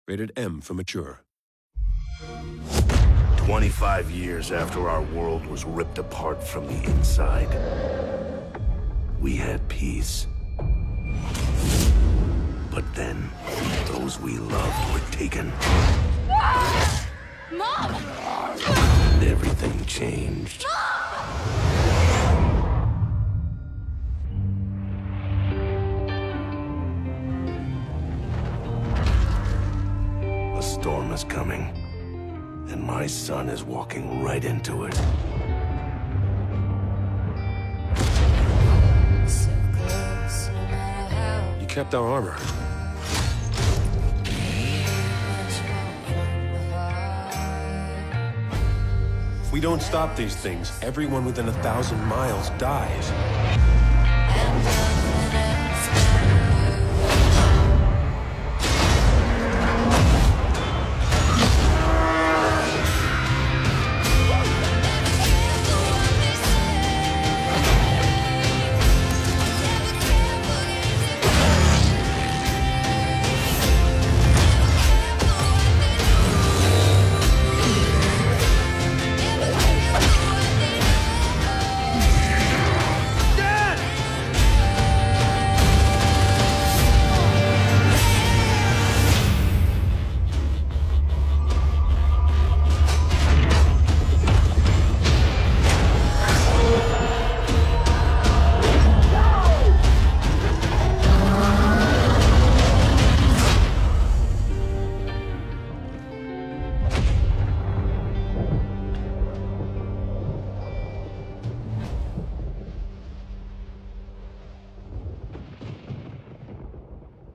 Rated M for mature. 25 years after our world was ripped apart from the inside, we had peace. But then, those we loved were taken. Mom! And everything changed. A storm is coming, and my son is walking right into it. So close, no matter how You kept our armor. much from the heart. If we don't stop these things, everyone within 1,000 miles dies. And nothing else can do.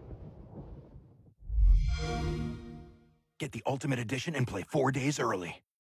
Get the Ultimate Edition and play 4 days early.